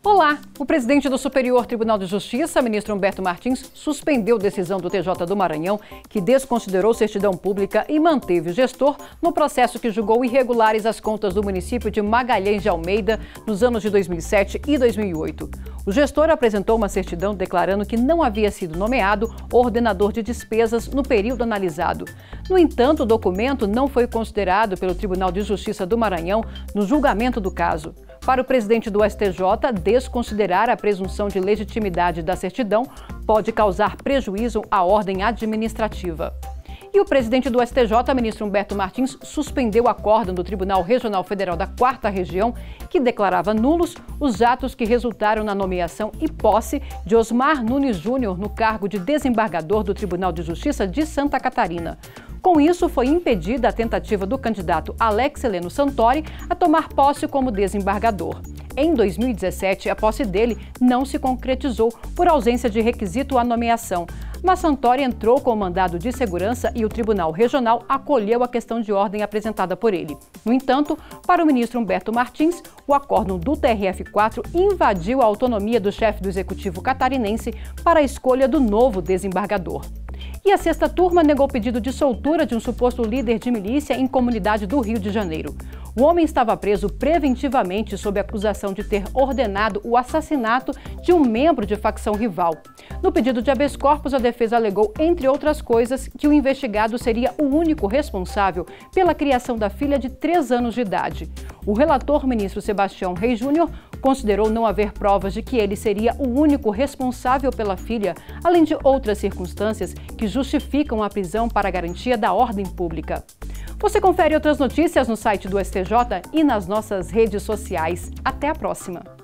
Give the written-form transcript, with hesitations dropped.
Olá! O presidente do Superior Tribunal de Justiça, ministro Humberto Martins, suspendeu decisão do TJ do Maranhão, que desconsiderou certidão pública e manteve gestor no processo que julgou irregulares as contas do município de Magalhães de Almeida nos anos de 2007 e 2008. O gestor apresentou uma certidão declarando que não havia sido nomeado ordenador de despesas no período analisado. No entanto, o documento não foi considerado pelo Tribunal de Justiça do Maranhão no julgamento do caso. Para o presidente do STJ, desconsiderar a presunção de legitimidade da certidão pode causar prejuízo à ordem administrativa. E o presidente do STJ, ministro Humberto Martins, suspendeu o acórdão do Tribunal Regional Federal da 4ª Região, que declarava nulos os atos que resultaram na nomeação e posse de Osmar Nunes Júnior no cargo de desembargador do Tribunal de Justiça de Santa Catarina. Com isso, foi impedida a tentativa do candidato Alex Heleno Santori a tomar posse como desembargador. Em 2017, a posse dele não se concretizou por ausência de requisito à nomeação, mas Santori entrou com o mandado de segurança e o Tribunal Regional acolheu a questão de ordem apresentada por ele. No entanto, para o ministro Humberto Martins, o acórdão do TRF4 invadiu a autonomia do chefe do Executivo catarinense para a escolha do novo desembargador. E a 6ª turma negou pedido de soltura de um suposto líder de milícia em comunidade do Rio de Janeiro. O homem estava preso preventivamente sob acusação de ter ordenado o assassinato de um membro de facção rival. No pedido de habeas corpus, a defesa alegou, entre outras coisas, que o investigado seria o único responsável pela criação da filha de 3 anos de idade. O relator, ministro Sebastião Reis Júnior, considerou não haver provas de que ele seria o único responsável pela filha, além de outras circunstâncias que justificam a prisão para a garantia da ordem pública. Você confere outras notícias no site do STJ e nas nossas redes sociais. Até a próxima!